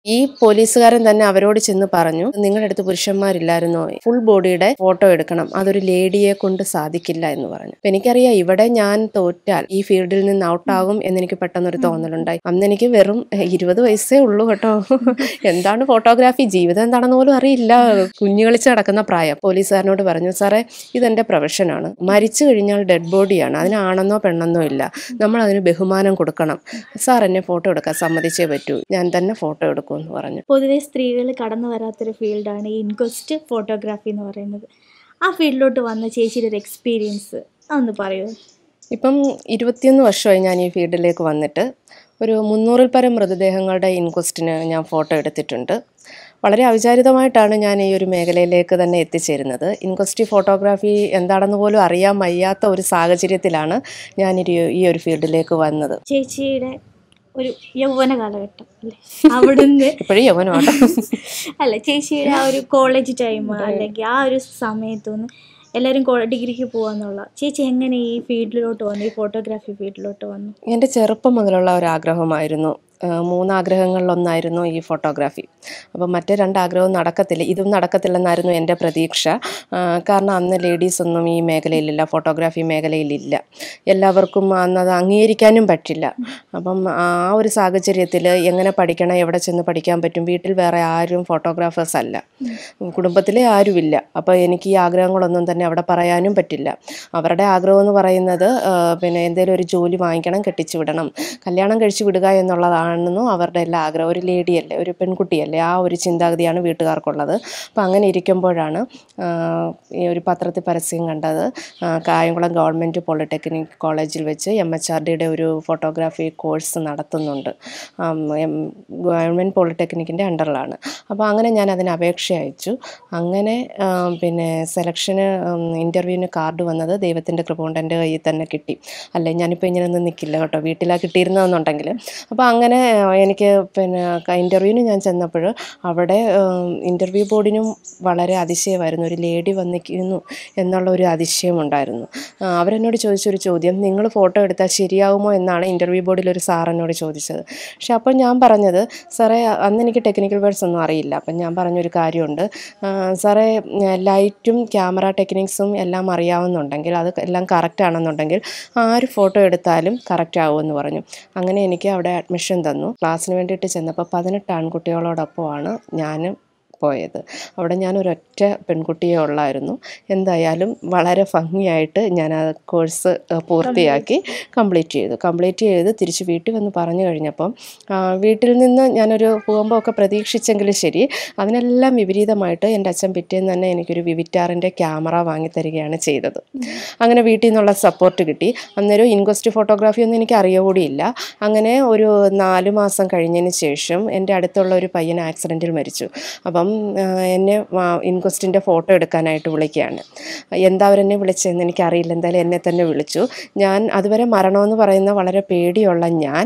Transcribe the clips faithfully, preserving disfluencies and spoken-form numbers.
ഈ പോലീസുകാരൻ തന്നെ അവരോട് ചെന്ന് പറഞ്ഞു, നിങ്ങളുടെ അടുത്ത് പുരുഷന്മാരില്ലായിരുന്നോ, ഫുൾ ബോഡിയുടെ ഫോട്ടോ എടുക്കണം, അതൊരു ലേഡിയെ കൊണ്ട് സാധിക്കില്ല എന്ന് പറഞ്ഞു. അപ്പം എനിക്കറിയാം ഇവിടെ ഞാൻ തോറ്റാൽ ഈ ഫീൽഡിൽ നിന്ന് ഔട്ടാകും എന്നെനിക്ക് പെട്ടെന്നൊരു തോന്നലുണ്ടായി. അന്ന് എനിക്ക് വെറും ഇരുപത് വയസ്സേ ഉള്ളൂ കേട്ടോ. എന്താണ് ഫോട്ടോഗ്രാഫി, ജീവിതം എന്താണെന്ന് പോലും അറിയില്ല, കുഞ്ഞു കളിച്ച് നടക്കുന്ന പ്രായം. പോലീസുകാരനോട് പറഞ്ഞു, സാറേ ഇതെൻ്റെ പ്രൊഫഷനാണ്, മരിച്ചു കഴിഞ്ഞാൽ ഡെഡ് ബോഡിയാണ്, അതിന് ആണെന്നോ പെണ്ണെന്നോ ഇല്ല, നമ്മൾ അതിന് ബഹുമാനം കൊടുക്കണം, സാർ എന്നെ ഫോട്ടോ എടുക്കാൻ സമ്മതിച്ചേ പറ്റൂ, ഞാൻ തന്നെ ഫോട്ടോ എടുക്കും എന്ന് പറഞ്ഞു. പൊതുവെ സ്ത്രീകൾ കടന്നു വരാത്തൊരു ഫീൽഡാണ് ഈ ഇൻക്വസ്റ്റ് ഫോട്ടോഗ്രാഫി എന്ന് പറയുന്നത്. ആ ഫീൽഡിലോട്ട് വന്ന ചേച്ചിയുടെ ഒരു എക്സ്പീരിയൻസ് അതൊന്ന് പറയുമോ? ഇപ്പം ഇരുപത്തിയൊന്ന് വർഷമായി ഞാൻ ഈ ഫീൽഡിലേക്ക് വന്നിട്ട്. ഒരു മുന്നൂറിൽ പരം മൃതദേഹങ്ങളുടെ ഇൻക്വസ്റ്റിന് ഞാൻ ഫോട്ടോ എടുത്തിട്ടുണ്ട്. വളരെ അവിചാരിതമായിട്ടാണ് ഞാൻ ഈ ഒരു മേഖലയിലേക്ക് തന്നെ എത്തിച്ചേരുന്നത്. ഇൻക്വസ്റ്റ് ഫോട്ടോഗ്രാഫി എന്താണെന്ന് പോലും അറിയാൻ വയ്യാത്ത ഒരു സാഹചര്യത്തിലാണ് ഞാൻ ഈ ഒരു ഫീൽഡിലേക്ക് വന്നത്. ചേച്ചിയുടെ ഒരു യൗവന കാലഘട്ടം അല്ലേ, അവിടുന്ന് ഇപ്പോഴും യൗവനമാണ് അല്ല, ചേച്ചിയുടെ ആ ഒരു കോളേജ് ടൈം അല്ലെങ്കിൽ ആ ഒരു സമയത്തൊന്ന് എല്ലാവരും ഡിഗ്രിക്ക് പോകാന്നുള്ള, ചേച്ചി എങ്ങനെ ഈ ഫീൽഡിലോട്ട് വന്നു, ഈ ഫോട്ടോഗ്രാഫി ഫീൽഡിലോട്ട് വന്നു? എൻ്റെ ചെറുപ്പം മുതലുള്ള ഒരു ആഗ്രഹമായിരുന്നു. മൂന്നാഗ്രഹങ്ങളിലൊന്നായിരുന്നു ഈ ഫോട്ടോഗ്രാഫി. അപ്പം മറ്റേ രണ്ടാഗ്രഹവും നടക്കത്തില്ല, ഇതും നടക്കത്തില്ലെന്നായിരുന്നു എൻ്റെ പ്രതീക്ഷ. കാരണം അന്ന് ലേഡീസൊന്നും ഈ മേഖലയിലില്ല, ഫോട്ടോഗ്രാഫി മേഖലയിലില്ല, എല്ലാവർക്കും അന്നത് അംഗീകരിക്കാനും പറ്റില്ല. അപ്പം ആ ഒരു സാഹചര്യത്തിൽ എങ്ങനെ പഠിക്കണം, എവിടെ ചെന്ന് പഠിക്കാൻ പറ്റും, വീട്ടിൽ വേറെ ആരും ഫോട്ടോഗ്രാഫേഴ്സ് അല്ല, കുടുംബത്തിലെ ആരുമില്ല. അപ്പോൾ എനിക്ക് ഈ ആഗ്രഹങ്ങളൊന്നും തന്നെ അവിടെ പറയാനും പറ്റില്ല. അവരുടെ ആഗ്രഹം എന്ന് പറയുന്നത് പിന്നെ എന്തെങ്കിലും ഒരു ജോലി വാങ്ങിക്കണം, കെട്ടിച്ചു വിടണം, കല്യാണം കഴിച്ച് വിടുക എന്നുള്ളതാണ് ണെന്നോ അവരുടെ എല്ലാ ആഗ്രഹം. ഒരു ലേഡിയല്ലേ, ഒരു പെൺകുട്ടിയല്ലേ, ആ ഒരു ചിന്താഗതിയാണ് വീട്ടുകാർക്കുള്ളത്. അപ്പം അങ്ങനെ ഇരിക്കുമ്പോഴാണ് ഈ ഒരു പത്രത്തിൽ പരസ്യം കണ്ടത്, കായംകുളം ഗവൺമെൻറ് പോളിടെക്നിക് കോളേജിൽ വെച്ച് എം എച്ച് ആർ ഡിയുടെ ഒരു ഫോട്ടോഗ്രാഫി കോഴ്സ് നടത്തുന്നുണ്ട്, ഗവൺമെൻറ് പോളിടെക്നിക്കിൻ്റെ അണ്ടറിലാണ്. അപ്പോൾ അങ്ങനെ ഞാൻ അതിന് അപേക്ഷ അയച്ചു. അങ്ങനെ പിന്നെ സെലക്ഷന് ഇൻ്റർവ്യൂവിന് കാർഡ് വന്നത് ദൈവത്തിൻ്റെ കൃപ കൊണ്ട് എൻ്റെ കയ്യിൽ തന്നെ കിട്ടി. അല്ലേ ഞാനിപ്പോൾ ഇങ്ങനെ ഒന്നും നിൽക്കില്ല കേട്ടോ, വീട്ടിലാണ് കിട്ടിയിരുന്നതെന്നുണ്ടെങ്കിൽ. അപ്പോൾ അങ്ങനെ എനിക്ക് പിന്നെ ഇൻ്റർവ്യൂവിന് ഞാൻ ചെന്നപ്പോൾ അവിടെ ഇൻ്റർവ്യൂ ബോർഡിനും വളരെ അതിശയമായിരുന്നു, ഒരു ലേഡി വന്നിരിക്കുന്നു എന്നുള്ള ഒരു അതിശയമുണ്ടായിരുന്നു. അവരെന്നോട് ചോദിച്ചൊരു ചോദ്യം, നിങ്ങൾ ഫോട്ടോ എടുത്താൽ ശരിയാവുമോ എന്നാണ് ഇൻ്റർവ്യൂ ബോർഡിൽ ഒരു സാർ എന്നോട് ചോദിച്ചത്. പക്ഷെ അപ്പോൾ ഞാൻ പറഞ്ഞത്, സാറേ അന്ന് എനിക്ക് ടെക്നിക്കൽ വേർഡ്സ് ഒന്നും അറിയില്ല. അപ്പം ഞാൻ പറഞ്ഞൊരു കാര്യമുണ്ട്, സാറേ ലൈറ്റും ക്യാമറ ടെക്നിക്സും എല്ലാം അറിയാവുന്നുണ്ടെങ്കിൽ, അത് എല്ലാം കറക്റ്റ് ആണെന്നുണ്ടെങ്കിൽ ആര് ഫോട്ടോ എടുത്താലും കറക്റ്റ് ആവുമെന്ന് പറഞ്ഞു. അങ്ങനെ എനിക്ക് അവിടെ അഡ്മിഷൻ തന്നു. ക്ലാസ്സിന് വേണ്ടിയിട്ട് ചെന്നപ്പോൾ പതിനെട്ട് ആൺകുട്ടികളോടൊപ്പമാണ് ഞാൻ പോയത്. അവിടെ ഞാനൊരൊറ്റ പെൺകുട്ടിയെ ഉള്ളായിരുന്നു. എന്തായാലും വളരെ ഭംഗിയായിട്ട് ഞാൻ ആ കോഴ്സ് പൂർത്തിയാക്കി കംപ്ലീറ്റ് ചെയ്തു. കംപ്ലീറ്റ് ചെയ്ത് തിരിച്ച് വീട്ടിൽ വന്ന് പറഞ്ഞു കഴിഞ്ഞപ്പം വീട്ടിൽ നിന്ന് ഞാനൊരു ഭൂകമ്പമൊക്കെ പ്രതീക്ഷിച്ചെങ്കിലും ശരി, അതിനെല്ലാം വിപരീതമായിട്ട് എൻ്റെ അച്ഛൻ പിറ്റേന്ന് തന്നെ എനിക്കൊരു വിവിറ്റാറിൻ്റെ ക്യാമറ വാങ്ങിത്തരികയാണ് ചെയ്തത്. അങ്ങനെ വീട്ടിൽ നിന്നുള്ള സപ്പോർട്ട് കിട്ടി. അന്നേരം ഇൻക്വസ്റ്റ് ഫോട്ടോഗ്രാഫി ഒന്നും എനിക്ക് അറിയുകൂടിയില്ല. അങ്ങനെ ഒരു നാല് മാസം കഴിഞ്ഞതിന് ശേഷം എൻ്റെ അടുത്തുള്ള ഒരു പയ്യൻ ആക്സിഡൻറ്റിൽ മരിച്ചു. അപ്പം എന്നെ ഇൻക്വസ്റ്റിൻ്റെ ഫോട്ടോ എടുക്കാനായിട്ട് വിളിക്കുകയാണ്. എന്താ അവരെന്നെ വിളിച്ചതെന്ന് എനിക്കറിയില്ല, എന്തായാലും എന്നെ തന്നെ വിളിച്ചു. ഞാൻ അതുവരെ മരണമെന്ന് പറയുന്ന വളരെ പേടിയുള്ള ഞാൻ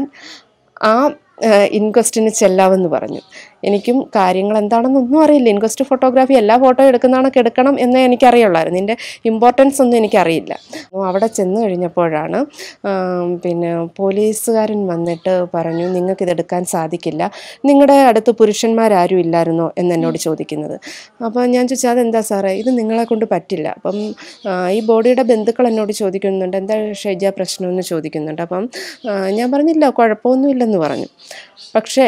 ആ ഇൻക്വസ്റ്റിന് ചെല്ലാമെന്ന് പറഞ്ഞു. എനിക്കും കാര്യങ്ങൾ എന്താണെന്നൊന്നും അറിയില്ല. ഇൻക്വസ്റ്റ് ഫോട്ടോഗ്രാഫി എല്ലാ ഫോട്ടോ എടുക്കുന്നതാണൊക്കെ എടുക്കണം എന്നേ എനിക്കറിയുള്ളായിരുന്നു, ഇതിൻ്റെ ഇമ്പോർട്ടൻസ് ഒന്നും എനിക്കറിയില്ല. അവിടെ ചെന്ന് കഴിഞ്ഞപ്പോഴാണ് പിന്നെ പോലീസുകാരൻ വന്നിട്ട് പറഞ്ഞു, നിങ്ങൾക്കിതെടുക്കാൻ സാധിക്കില്ല, നിങ്ങളുടെ അടുത്ത് പുരുഷന്മാരാരും ഇല്ലായിരുന്നോ എന്നെന്നോട് ചോദിക്കുന്നത്. അപ്പോൾ ഞാൻ ചോദിച്ചാൽ അതെന്താ സാറേ, ഇത് നിങ്ങളെ കൊണ്ട് പറ്റില്ല. അപ്പം ഈ ബോഡിയുടെ ബന്ധുക്കൾ എന്നോട് ചോദിക്കുന്നുണ്ട്, എന്താ ഷൈജ പ്രശ്നമെന്ന് ചോദിക്കുന്നുണ്ട്. അപ്പം ഞാൻ പറഞ്ഞില്ല, കുഴപ്പമൊന്നുമില്ലെന്ന് പറഞ്ഞു. പക്ഷേ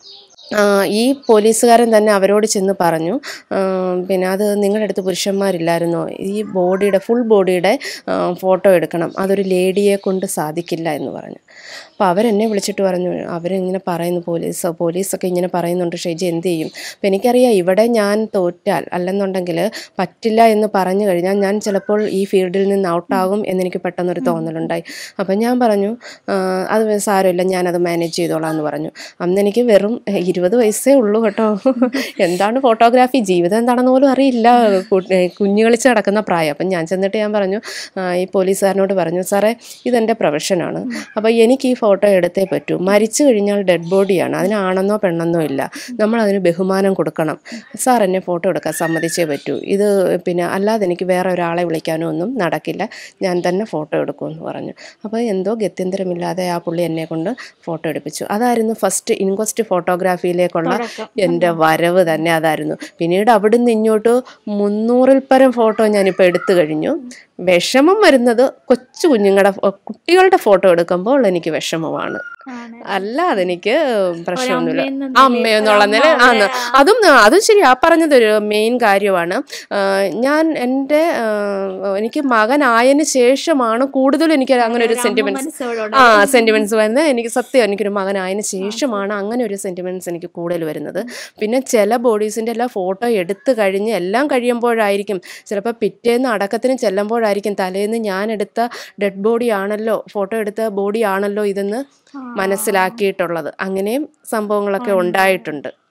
ഈ പോലീസുകാരൻ തന്നെ അവരോട് ചെന്ന് പറഞ്ഞു, പിന്നെ അത് നിങ്ങളുടെ അടുത്ത് പുരുഷന്മാരില്ലായിരുന്നോ, ഈ ബോഡിയുടെ ഫുൾ ബോഡിയുടെ ഫോട്ടോ എടുക്കണം, അതൊരു ലേഡിയെ കൊണ്ട് സാധിക്കില്ല എന്ന് പറഞ്ഞു. അപ്പോൾ അവരെന്നെ വിളിച്ചിട്ട് പറഞ്ഞു, അവരിങ്ങനെ പറയുന്നു, പോലീസ് പോലീസൊക്കെ ഇങ്ങനെ പറയുന്നുണ്ട്, ഷൈജ എന്ത് ചെയ്യും? അപ്പോൾ എനിക്കറിയാം ഇവിടെ ഞാൻ തോറ്റാൽ അല്ലെന്നുണ്ടെങ്കിൽ പറ്റില്ല എന്ന് പറഞ്ഞു കഴിഞ്ഞാൽ ഞാൻ ചിലപ്പോൾ ഈ ഫീൽഡിൽ നിന്ന് ഔട്ടാകും എന്നെനിക്ക് പെട്ടെന്നൊരു തോന്നലുണ്ടായി. അപ്പം ഞാൻ പറഞ്ഞു, അത് സാരമില്ല, ഞാനത് മാനേജ് ചെയ്തോളാം എന്ന് പറഞ്ഞു. അന്ന് എനിക്ക് വെറും ഇരുപത് വയസ്സേ ഉള്ളൂ കേട്ടോ. എന്താണ് ഫോട്ടോഗ്രാഫി, ജീവിതം എന്താണെന്ന് പോലും അറിയില്ല, കുഞ്ഞു കളിച്ച് നടക്കുന്ന പ്രായം. അപ്പം ഞാൻ ചെന്നിട്ട് ഞാൻ പറഞ്ഞു, ഈ പോലീസുകാരനോട് പറഞ്ഞു, സാറേ ഇതെൻ്റെ പ്രൊഫഷനാണ്, അപ്പോൾ എനിക്ക് ഈ ഫോട്ടോ എടുത്തേ പറ്റൂ. മരിച്ചു കഴിഞ്ഞാൽ ഡെഡ് ബോഡിയാണ്, അതിന് ആണെന്നോ പെണ്ണെന്നോ ഇല്ല. നമ്മളതിന് ബഹുമാനം കൊടുക്കണം. സാർ എന്നെ ഫോട്ടോ എടുക്കാൻ സമ്മതിച്ചേ പറ്റൂ, ഇത് പിന്നെ അല്ലാതെ എനിക്ക് വേറെ ഒരാളെ വിളിക്കാനോ ഒന്നും നടക്കില്ല, ഞാൻ തന്നെ ഫോട്ടോ എടുക്കുമെന്ന് പറഞ്ഞു. അപ്പോൾ എന്തോ ഗത്യന്തരമില്ലാതെ ആ പുള്ളി എന്നെ കൊണ്ട് ഫോട്ടോ എടുപ്പിച്ചു. അതായിരുന്നു ഫസ്റ്റ് ഇൻക്വസ്റ്റ് ഫോട്ടോഗ്രാഫിയിലേക്കുള്ള എൻ്റെ വരവ് തന്നെ അതായിരുന്നു. പിന്നീട് അവിടുന്ന് ഇങ്ങോട്ട് മുന്നൂറിൽ പരം ഫോട്ടോ ഞാനിപ്പോൾ എടുത്തു കഴിഞ്ഞു. വിഷമം വരുന്നത് കൊച്ചു കുഞ്ഞുങ്ങളുടെ കുട്ടികളുടെ ഫോട്ടോ എടുക്കുമ്പോൾ എനിക്ക് വിഷമമാണ്, അല്ലാതെ എനിക്ക് പ്രശ്നമൊന്നുമില്ല. അമ്മയെന്നുള്ള നില ആണ് അതും അതും ശരി. ആ പറഞ്ഞതൊരു മെയിൻ കാര്യമാണ്. ഞാൻ എൻ്റെ എനിക്ക് മകനായതിന് ശേഷമാണ് കൂടുതലും എനിക്ക് അങ്ങനെ ഒരു സെൻറ്റിമെൻറ്റ്സ് ആ സെൻറ്റിമെൻറ്റ്സ് വരുന്നത്. എനിക്ക് സത്യം എനിക്കൊരു മകനായതിന് ശേഷമാണ് അങ്ങനെ ഒരു സെൻറ്റിമെൻറ്റ്സ് എനിക്ക് കൂടുതൽ വരുന്നത്. പിന്നെ ചില ബോഡീസിൻ്റെ എല്ലാം ഫോട്ടോ എടുത്തു കഴിഞ്ഞ് എല്ലാം കഴിയുമ്പോഴായിരിക്കും, ചിലപ്പോൾ പിറ്റേന്ന് അടക്കത്തിന് ചെല്ലുമ്പോഴായിരിക്കും തലേന്ന് ഞാൻ എടുത്ത ഡെഡ് ബോഡി ആണല്ലോ, ഫോട്ടോ എടുത്ത ബോഡി ആണല്ലോ ഇതെന്ന് മനസ്സിലാക്കിയിട്ടുള്ളത്. അങ്ങനെയും സംഭവങ്ങളൊക്കെ ഉണ്ടായിട്ടുണ്ട്.